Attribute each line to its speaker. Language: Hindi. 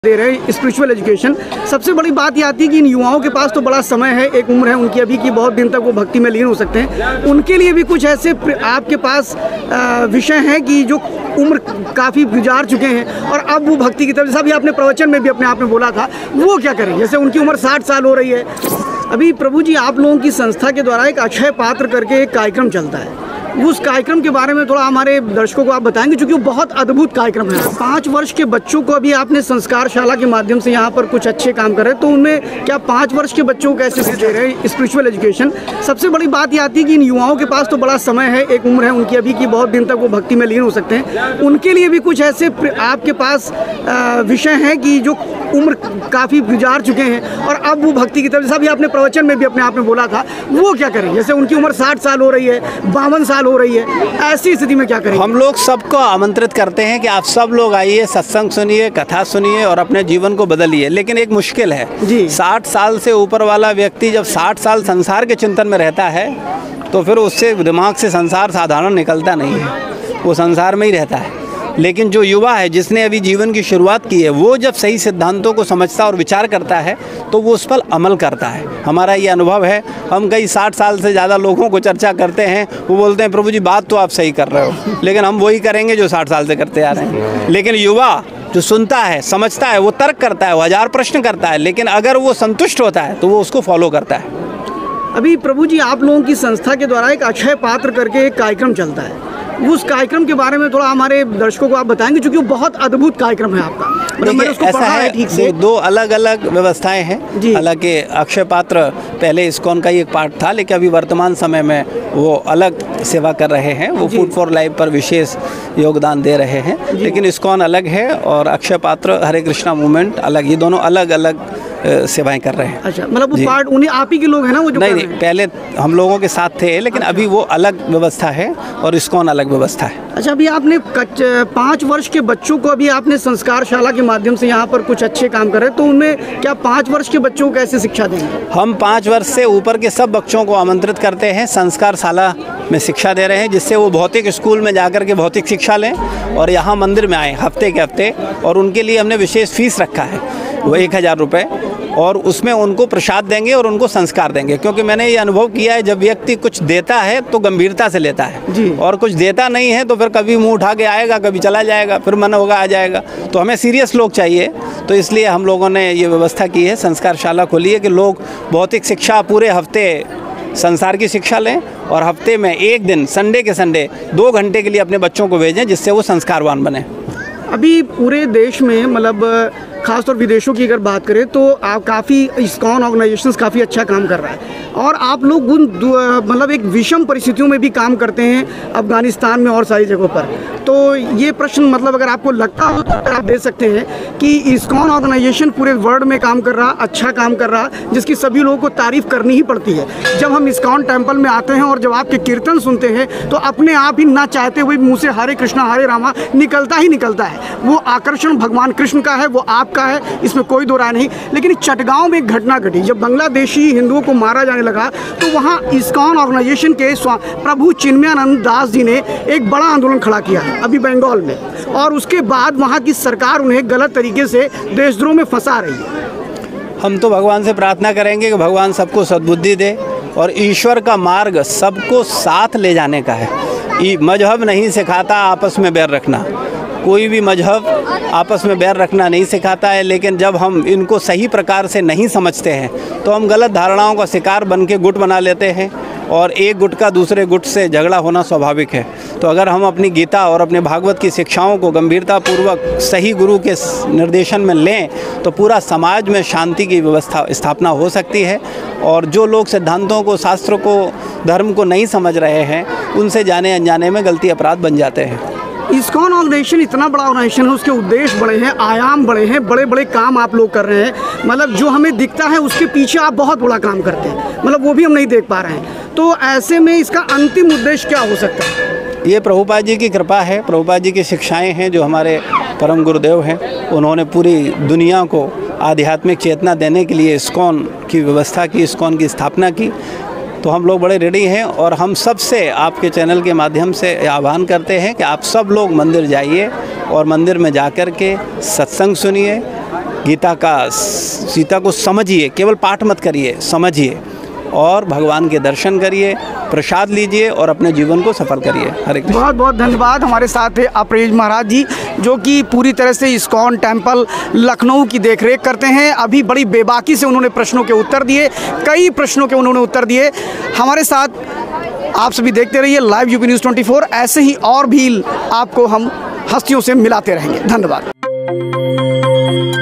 Speaker 1: दे रहे हैं स्पिरिचुअल एजुकेशन। सबसे बड़ी बात ये आती है कि इन युवाओं के पास तो बड़ा समय है, एक उम्र है उनकी अभी की, बहुत दिन तक वो भक्ति में लीन हो सकते हैं। उनके लिए भी कुछ ऐसे आपके पास विषय हैं कि जो उम्र काफ़ी गुजार चुके हैं और अब वो भक्ति की तरफ, जैसा भी आपने प्रवचन में भी अपने आप में बोला था, वो क्या करें? जैसे उनकी उम्र 60 साल हो रही है। अभी प्रभु जी, आप लोगों की संस्था के द्वारा एक अक्षय पात्र करके एक कार्यक्रम चलता है, उस कार्यक्रम के बारे में थोड़ा हमारे दर्शकों को आप बताएंगे, क्योंकि वो बहुत अद्भुत कार्यक्रम है। 5 वर्ष के बच्चों को अभी आपने संस्कारशाला के माध्यम से यहाँ पर कुछ अच्छे काम कर रहे हैं, तो उनमें क्या 5 वर्ष के बच्चों को कैसे दे रहे हैं स्पिरिचुअल एजुकेशन? सबसे बड़ी बात ये आती है कि इन युवाओं के पास तो बड़ा समय है, एक उम्र है उनकी अभी की, बहुत दिन तक वो भक्ति में लीन हो सकते हैं। उनके लिए भी कुछ ऐसे आपके पास विषय हैं कि जो उम्र काफ़ी गुजार चुके हैं और अब वो भक्ति की तरफ, जैसा भी आपने प्रवचन में भी अपने आप में बोला था, वो क्या करें? जैसे उनकी उम्र 60 साल हो रही है, 52 साल हो रही है, ऐसी स्थिति में क्या करें?
Speaker 2: हम लोग सबको आमंत्रित करते हैं कि आप सब लोग आइए, सत्संग सुनिए, कथा सुनिए और अपने जीवन को बदलिए। लेकिन एक मुश्किल है जी, 60 साल से ऊपर वाला व्यक्ति जब 60 साल संसार के चिंतन में रहता है तो फिर उससे दिमाग से संसार साधारण निकलता नहीं है, वो संसार में ही रहता है। लेकिन जो युवा है, जिसने अभी जीवन की शुरुआत की है, वो जब सही सिद्धांतों को समझता और विचार करता है तो वो उस पर अमल करता है। हमारा ये अनुभव है। हम कई 60 साल से ज़्यादा लोगों को चर्चा करते हैं, वो बोलते हैं प्रभु जी बात तो आप सही कर रहे हो, लेकिन हम वही करेंगे जो 60 साल से करते आ रहे हैं। लेकिन युवा जो सुनता है, समझता है, वो तर्क करता है, वो 1000 प्रश्न करता है, लेकिन अगर वो संतुष्ट होता है तो वो उसको फॉलो करता है।
Speaker 1: अभी प्रभु जी, आप लोगों की संस्था के द्वारा एक अक्षय पात्र करके एक कार्यक्रम चलता है, उस कार्यक्रम के बारे में थोड़ा हमारे दर्शकों को आप बताएंगे, क्योंकि वो बहुत अद्भुत कार्यक्रम है आपका। मैंने उसको पढ़ा है ठीक से।
Speaker 2: दो अलग अलग व्यवस्थाएं हैं। हालांकि अक्षय पात्र पहले इस्कॉन का ही एक पार्ट था, लेकिन अभी वर्तमान समय में वो अलग सेवा कर रहे हैं। वो फूड फॉर लाइफ पर विशेष योगदान दे रहे हैं, लेकिन इस्कॉन अलग है और अक्षय पात्र हरे कृष्णा मूवमेंट अलग, ये दोनों अलग अलग सेवाएं कर रहे हैं।
Speaker 1: अच्छा, मतलब वो पार्ट उन्हीं आप ही के लोग हैं ना वो जो
Speaker 2: नहीं, पहले हम लोगों के साथ थे, लेकिन अभी वो अलग व्यवस्था है और इस्कॉन अलग व्यवस्था है।
Speaker 1: अच्छा, अभी आपने 5 वर्ष के बच्चों को अभी आपने संस्कारशाला के माध्यम से यहाँ पर कुछ अच्छे काम कर रहे हैं, तो उनमें क्या 5 वर्ष के बच्चों को कैसे शिक्षा देंगे?
Speaker 2: हम 5 वर्ष से ऊपर के सब बच्चों को आमंत्रित करते हैं, संस्कारशाला में शिक्षा दे रहे हैं, जिससे वो भौतिक स्कूल में जाकर के भौतिक शिक्षा लें और यहाँ मंदिर में आए हफ्ते के हफ्ते। और उनके लिए हमने विशेष फीस रखा है, वो 1000 रुपये, और उसमें उनको प्रसाद देंगे और उनको संस्कार देंगे। क्योंकि मैंने ये अनुभव किया है, जब व्यक्ति कुछ देता है तो गंभीरता से लेता है
Speaker 1: जी, और
Speaker 2: कुछ देता नहीं है तो फिर कभी मुंह उठा के आएगा, कभी चला जाएगा, फिर मन होगा आ जाएगा। तो हमें सीरियस लोग चाहिए, तो इसलिए हम लोगों ने ये व्यवस्था की है, संस्कारशाला खोली है कि लोग भौतिक शिक्षा पूरे हफ्ते संसार की शिक्षा लें और हफ्ते में एक दिन संडे के संडे 2 घंटे के लिए अपने बच्चों को भेजें, जिससे वो संस्कारवान बने।
Speaker 1: अभी पूरे देश में, मतलब खासतौर विदेशों की अगर बात करें तो आप काफ़ी इस्कॉन ऑर्गेनाइजेशंस काफ़ी अच्छा काम कर रहा है और आप लोग उन मतलब एक विषम परिस्थितियों में भी काम करते हैं, अफगानिस्तान में और सारी जगहों पर। तो ये प्रश्न, मतलब अगर आपको लगता हो तो आप दे सकते हैं कि इस्कॉन ऑर्गेनाइजेशन पूरे वर्ल्ड में काम कर रहा, अच्छा काम कर रहा, जिसकी सभी लोगों को तारीफ़ करनी ही पड़ती है। जब हम इस्कॉन टेम्पल में आते हैं और जब आपके कीर्तन सुनते हैं तो अपने आप ही ना चाहते हुए मुँह से हरे कृष्णा हरे रामा निकलता ही निकलता है। वो आकर्षण भगवान कृष्ण का है, वो आपका है, इसमें कोई दो राय नहीं। लेकिन चटगांव में एक घटना घटी, जब बांग्लादेशी हिंदुओं को मारा जाने लगा तो वहाँ इस्कॉन ऑर्गेनाइजेशन के प्रभु चिन्मयानंद दास जी ने एक बड़ा आंदोलन खड़ा किया है अभी बंगाल में, और उसके बाद वहाँ की सरकार उन्हें गलत तरीके से देशद्रोह में फंसा रही है।
Speaker 2: हम तो भगवान से प्रार्थना करेंगे कि भगवान सबको सद्बुद्धि दे, और ईश्वर का मार्ग सबको साथ ले जाने का है। मजहब नहीं सिखाता आपस में बैर रखना, कोई भी मजहब आपस में बैर रखना नहीं सिखाता है, लेकिन जब हम इनको सही प्रकार से नहीं समझते हैं तो हम गलत धारणाओं का शिकार बन के गुट बना लेते हैं और एक गुट का दूसरे गुट से झगड़ा होना स्वाभाविक है। तो अगर हम अपनी गीता और अपने भागवत की शिक्षाओं को गंभीरतापूर्वक सही गुरु के निर्देशन में लें तो पूरा समाज में शांति की व्यवस्था स्थापना हो सकती है। और जो लोग सिद्धांतों को, शास्त्रों को, धर्म को नहीं समझ रहे हैं, उनसे जाने अनजाने में गलती अपराध बन जाते हैं।
Speaker 1: इस्कॉन ऑर्गेनाइजेशन इतना बड़ा ऑर्गेनाइजेशन है, उसके उद्देश्य बड़े हैं, आयाम बड़े हैं, बड़े बड़े काम आप लोग कर रहे हैं। मतलब जो हमें दिखता है उसके पीछे आप बहुत बड़ा काम करते हैं, मतलब वो भी हम नहीं देख पा रहे हैं। तो ऐसे में इसका अंतिम उद्देश्य क्या हो सकता है?
Speaker 2: ये प्रभुपाद जी की कृपा है, प्रभुपाद जी की शिक्षाएं हैं, जो हमारे परम गुरुदेव हैं। उन्होंने पूरी दुनिया को आध्यात्मिक चेतना देने के लिए इस्कॉन की व्यवस्था की, इस्कॉन की स्थापना की। तो हम लोग बड़े रेडी हैं और हम सब से आपके चैनल के माध्यम से आह्वान करते हैं कि आप सब लोग मंदिर जाइए और मंदिर में जाकर के सत्संग सुनिए, गीता का, सीता को समझिए, केवल पाठ मत करिए, समझिए और भगवान के दर्शन करिए, प्रसाद लीजिए और अपने जीवन को सफल करिए। हरे कृष्ण।
Speaker 1: बहुत बहुत धन्यवाद। हमारे साथ है अपरेज महाराज जी, जो कि पूरी तरह से इस्कॉन टेम्पल लखनऊ की देखरेख करते हैं। अभी बड़ी बेबाकी से उन्होंने प्रश्नों के उत्तर दिए, कई प्रश्नों के उन्होंने उत्तर दिए। हमारे साथ आप सभी देखते रहिए लाइव यूपी न्यूज़ 24। ऐसे ही और भी आपको हम हस्तियों से मिलाते रहेंगे। धन्यवाद।